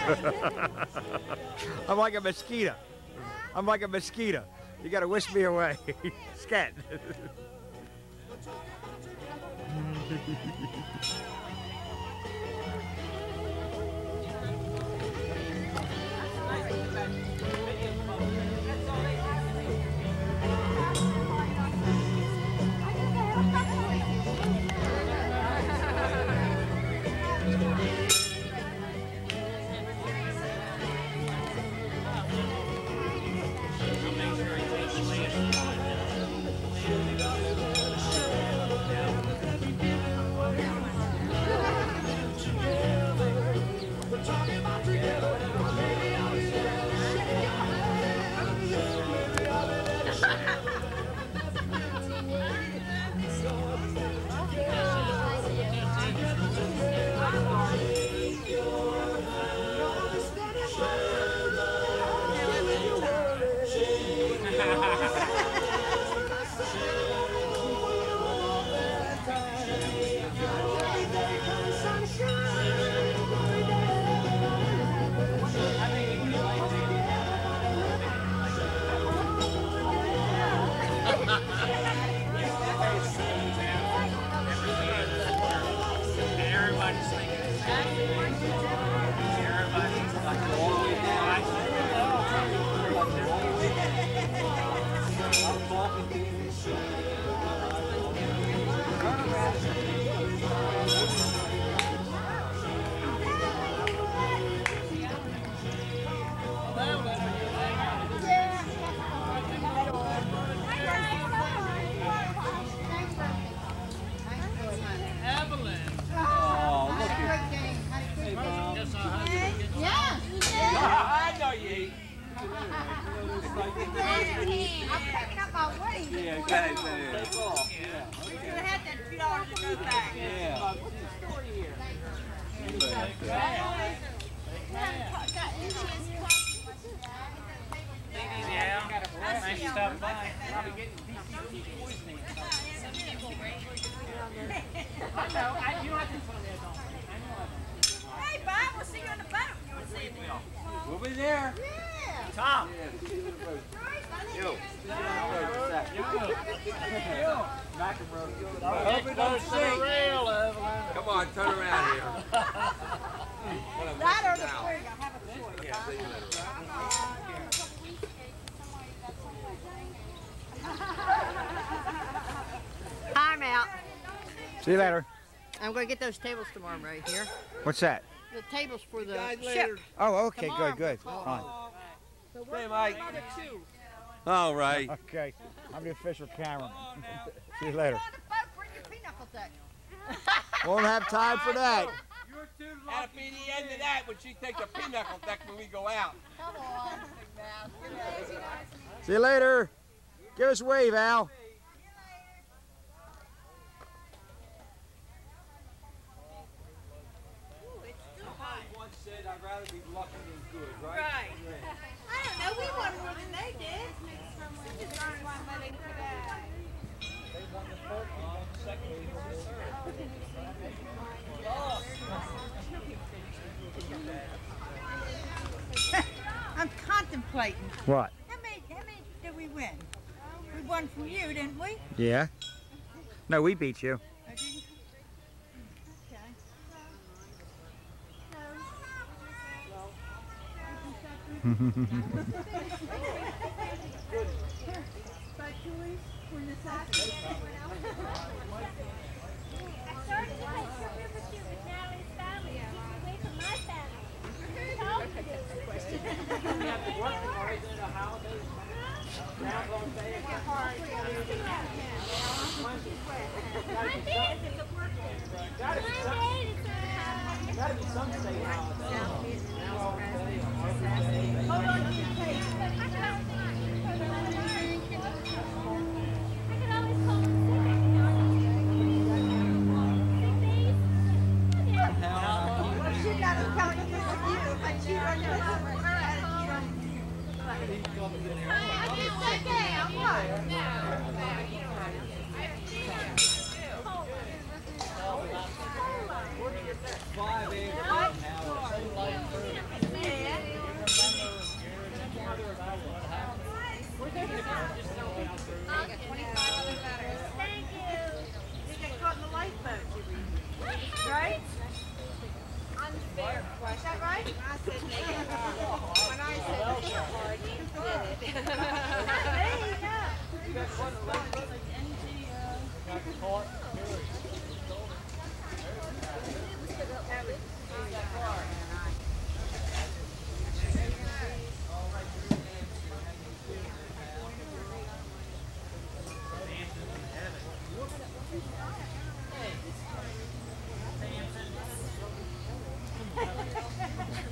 I'm like a mosquito. I'm like a mosquito. You gotta whisk me away. Scat. Hey, Bob, we'll see you on the boat. You want to see me? We'll be there. Yeah. Tom. Yo. Come on, turn around here. That or the spring. I have a choice. Yeah, see you later. I'm out. See you later. I'm going to get those tables tomorrow right here. What's that? The tables for the ship. Oh, okay, Tomorrow. good, good. Fine. So we're Hey, Mike. another two. All right. Okay, I'm the official cameraman. See you later. On the boat, bring your pinochle deck. Won't have time for that. That'll be the end of that when she takes a pinochle deck when we go out. Come on, big man. See you later. Give us a wave, Al. Once said I'd rather be lucky than good, right? Right. I don't know. We won more than they did. We just earned one money for that. I'm contemplating. What? How many did we win? We won from you, didn't we? Yeah? No, we beat you. Or did you? Okay.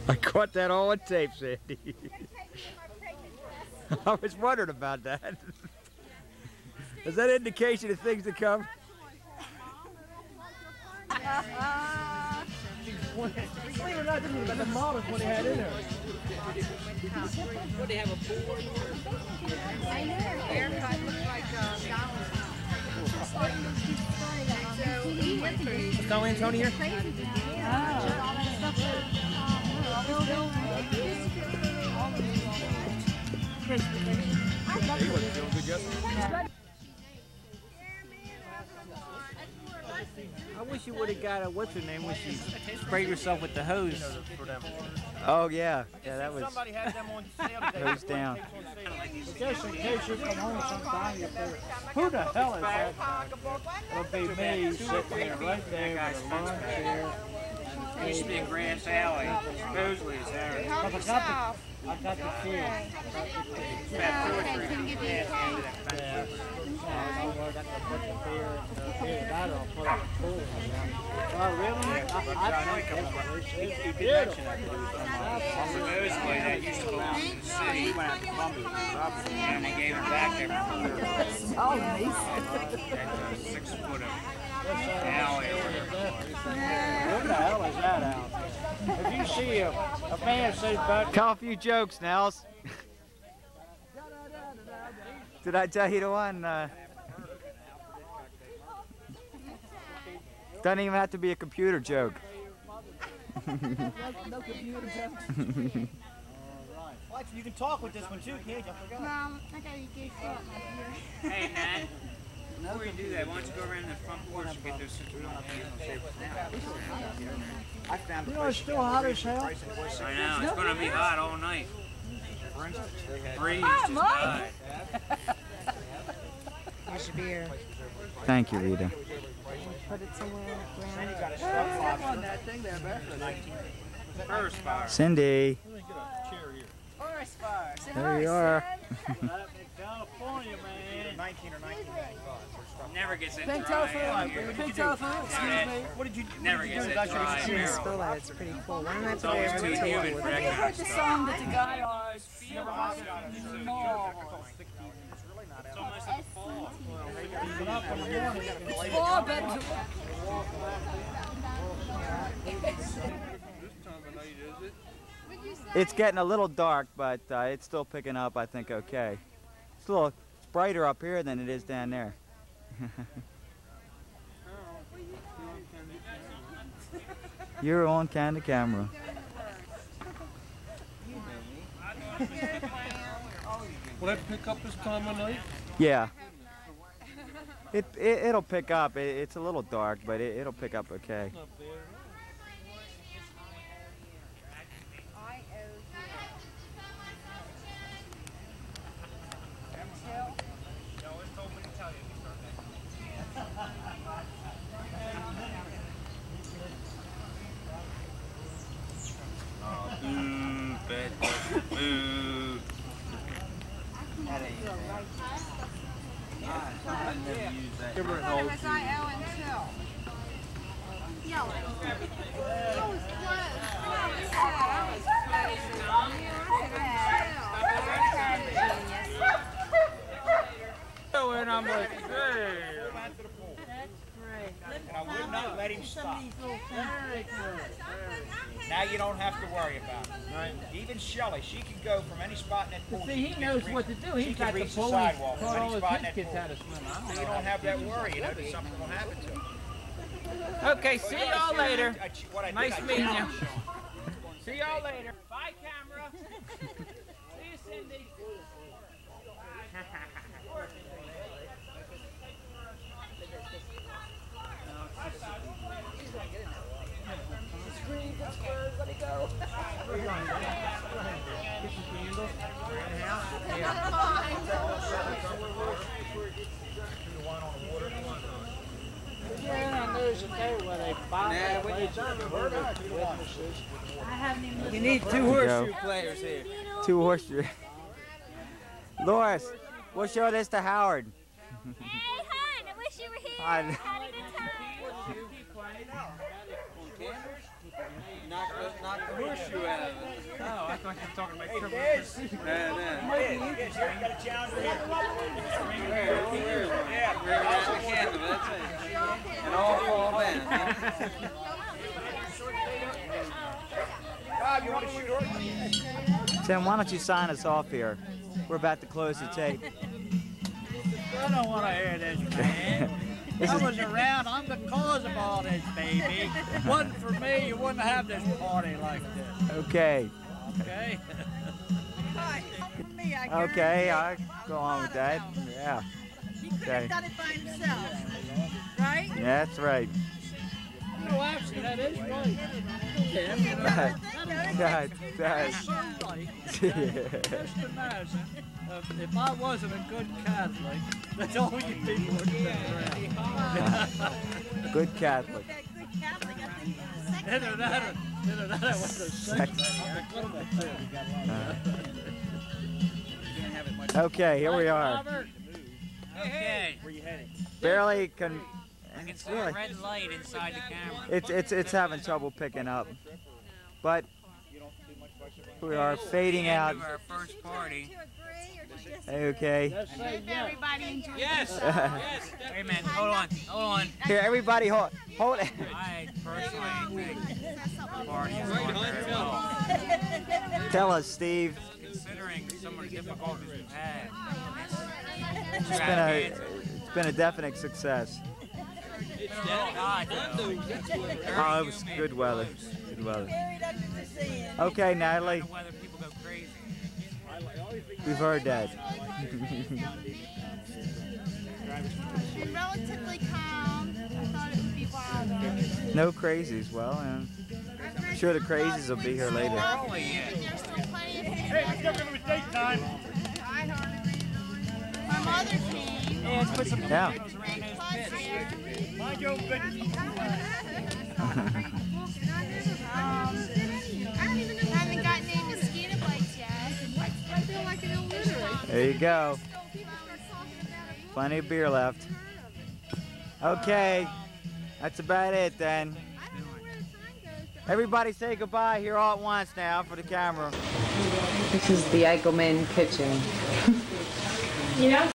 I caught that all on tape, Sandy. I was wondering about that. Is that an indication of things to come? Believe it or not, this was about the models what they had in there. What, they have a board? I know her haircut looks like Donald's. Is Dolly and Tony here? He wasn't feeling good yesterday. I wish you would have got a, what's her name, when she sprayed herself with the hose. Oh yeah, yeah, that was Somebody had them on sale today. hose down. Just in case you come home sometime, who the hell is that? It'll be me sitting there right there with a lawn chair. It used to be a grass alley. Supposedly it's ours. I got the key. It's about 2 or 3 feet past the end of that fence. I got to put the beer and the beer that I'll put in the pool. Oh, really? He did mention that. Supposedly that used to belong to the city. He went out to Columbia and they gave it back there. Oh, nice. That's 6 foot of alley or whatever. What the hell is that out? If you see a man say about Tell a few jokes, Nels. Did I tell you the one? Doesn't even have to be a computer joke. no computer jokes. You can talk with this one too, can't you? I forgot. Mom, I got you good shot. Hey, Nat. Before you do that, why don't you go around the front porch and get those since we don't have to use those tables now. I found You know, it's still hot as hell. I know, it's going to be hot all night. Breeze just died. Here's your beer. Thank you, Rita. Put it somewhere around. First fire. Cindy, Forest fire. there you are. California, man. 19 or 1995. Never gets it Pink dry out telephone. here. Pink telephone. Excuse me. What did you do? Never gets it dry out here. Spill that. It's pretty cool. Why don't I It's put always it too over the humid table? for that kind of stuff. song that the guy always It's almost like fall. fall, but It's getting a little dark, but it's still picking up, I think, okay. It's a little brighter up here than it is down there. You're on kind of camera. Will that pick up this time of night? Yeah. It'll pick up. It's a little dark, but it'll pick up okay. Boo, bad boo. Give her an old. Was I Ellen too? Yellow. It was close. And I'm like, hey. And I would not let him stop. Now you don't have to worry about it. Right. Even Shelley, she can go from any spot in that pool. see, he knows what to do. She He's can got the reach the pool. sidewalk Taught from all any his spot in that kids pool. how to swim. So you don't have that worry, you know, that something will happen to him. Okay, see y'all later. What I did, Nice I meeting you. challenged Sean. See y'all later. Bye, camera. See you, Cindy. Yeah, there's a day where they buy You need two horseshoe players here. 2 horseshoe. Lois, we'll show this to Howard. Hey, hon, I wish you were here. Hon. Had a good time. Knock the horseshoe out of it. Oh, I thought you were talking about triple No. Where is it? And all fall down. Bob, you want to shoot horse? Tim, why don't you sign us off here? We're about to close the tape. I don't want to hear this, man. This I is- was around. I'm the cause of all this, baby. Wasn't for me, you wouldn't have this party like this. Okay. Okay? Okay, I go on with that. Yeah. He could Okay. have done it by himself, right? Yeah, that's right. No, actually, that is right. God, God. So right. Just imagine if I wasn't a good Catholic, that all you people would be around. Good Catholic. That good Catholic, I think he was a sex Either that or I was a sex. Okay, here we are. Robert? Okay. Barely can. I can see really- a red light inside the camera. It's having trouble picking up, but we are fading out. End of our first party. Okay. Just say yes. Everybody enjoy Yes. themselves. Yes. Wait a minute. Hold on. Here, everybody, hold it. I personally think the party is going very well. Tell us, Steve. Considering some of the difficulties we've had. It's been a definite success. It's been a little hot, though. Oh, it was good weather. Good weather. Very lucky to see him. Okay, Natalie, The weather, people go crazy. we've heard that. Been relatively calm. I thought it would be wilder. No crazies. Well, I'm sure the crazies will be here later. Early yet. There's still plenty of people. Hey, let's go to date time. My mother came. Yeah, let's put some Yeah. potatoes around those Plus pits. here. Mind your own business. And the guy named Mosquito Bites yet. I feel like an illiterate. There you go. Plenty of beer left. Okay, that's about it then. Everybody say goodbye here all at once now for the camera. This is the Eichelman kitchen. You know,